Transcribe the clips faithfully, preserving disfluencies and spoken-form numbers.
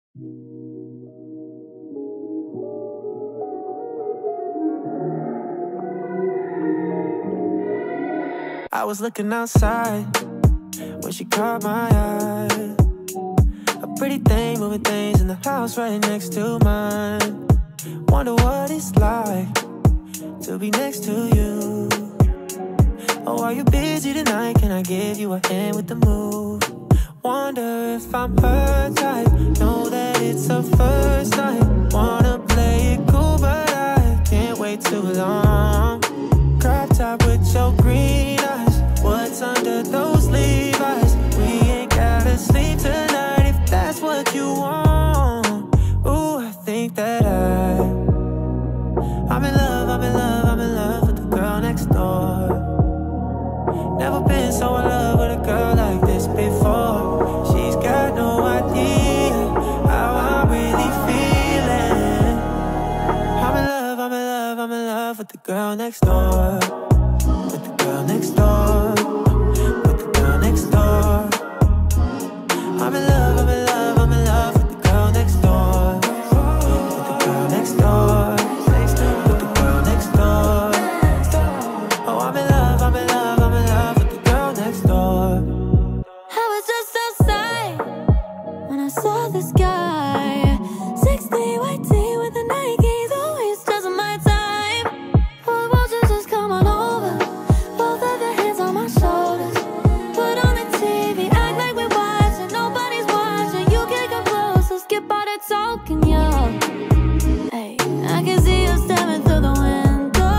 I was looking outside when she caught my eye. A pretty thing moving things in the house right next to mine. Wonder what it's like to be next to you. Oh, are you busy tonight? Can I give you a hand with the move? Wonder if I'm her type. Know that it's a first night. Wanna play it cool, but I can't wait too long. Crop top with your green eyes. What's under those Levi's? We ain't gotta sleep tonight if that's what you want. Ooh, I think that I I'm in love, I'm in love, I'm in love with the girl next door. Never been so in love with a girl like this before. She's got no idea how I'm really feeling. I'm in love, I'm in love, I'm in love with the girl next door. With the girl next door. With the girl next door. I'm in love, I'm in love, I'm in love with the girl next door. With the girl next door. With the girl next door. Oh, I'm in love, I'm in love, I'm in love with the girl next door. I was just outside when I saw this guy. Sixty white tee with the Nikes, always just my time. Well, won't you just come on over? Both of your hands on my shoulders. Put on the T V, act like we're watching. Nobody's watching. You can come close, so skip all the talking, yo. Hey, I can see you staring through the window.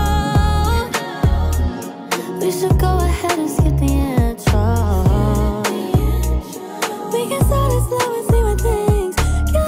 We should go ahead and skip the intro. We can start it slow and see where things go.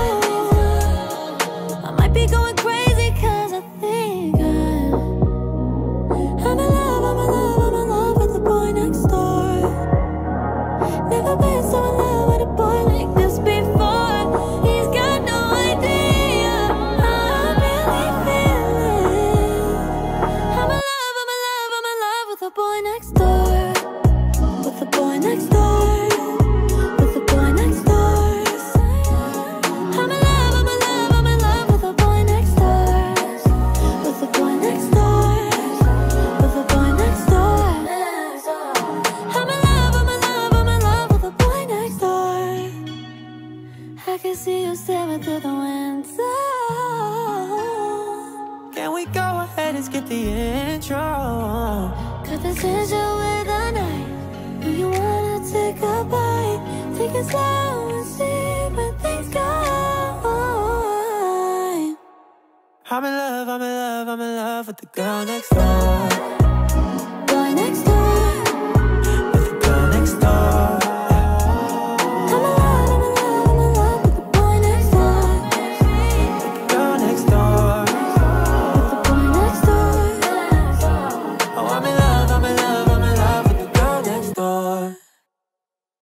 I might be going crazy cause I think I'm I'm in love, I'm in love, I'm in love with the boy next door. Never been so in love with a boy like this before. He's got no idea how I'm really feeling. I'm in love, I'm in love, I'm in love with the boy next door. With the boy next door. With the boy next door. I'm in love, I'm in love, I'm in love with the boy next door. With the boy next door. With the boy next door. I'm in love, I'm in love, I'm in love with the boy next door. I can see you staring through the window. Can we go ahead and skip the intro? Cause this is your way the night. Do you wanna take a bite? Take it slow and see where things go. I'm in love, I'm in love, I'm in love with the girl next door. Boy next door.